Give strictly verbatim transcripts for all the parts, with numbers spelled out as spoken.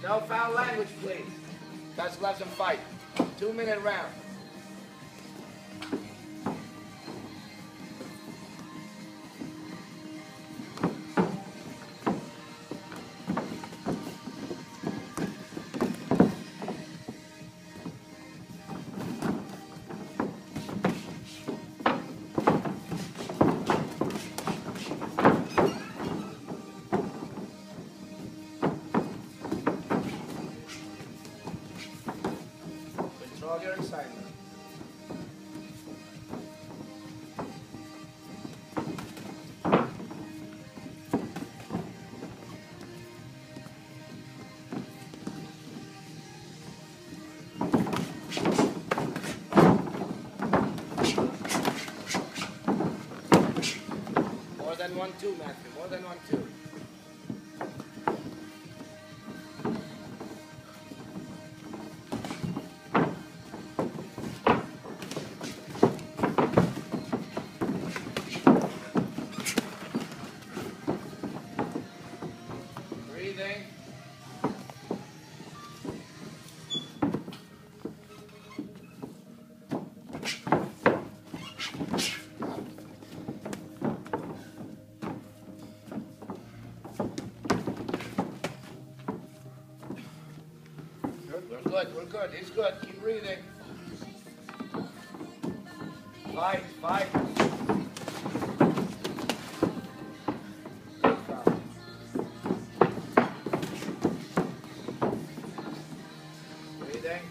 No foul language, please. Let's let them fight. Two minute round. Control your excitement. More than one, two, Matthew. More than one, two. Breathing. Good, we're good, we're good. He's good. Keep breathing. Fight, fight. Breathing.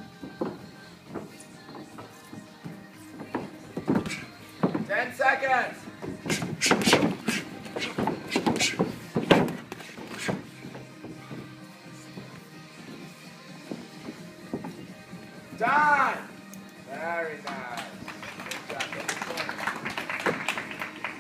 Ten seconds. Done. Very nice.